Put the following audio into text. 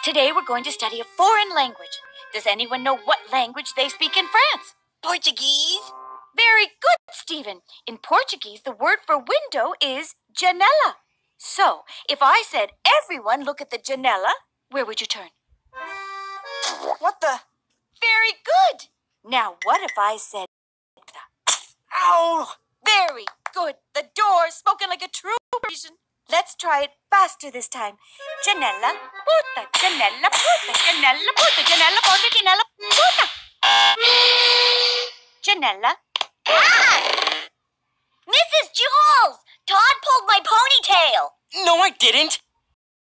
Today we're going to study a foreign language. Does anyone know what language they speak in France? Portuguese. Very good, Stephen. In Portuguese, the word for window is janela. So, if I said, everyone look at the janela, where would you turn? What the? Very good. Now, what if I said the? Ow! Very good. The door, spoken like a true Parisian. Let's try it faster this time. Janela, puta, janela, puta, janela, puta, janela, puta, janela, puta. Janela. Ah! Mrs. Jules! Todd pulled my ponytail. No, I didn't.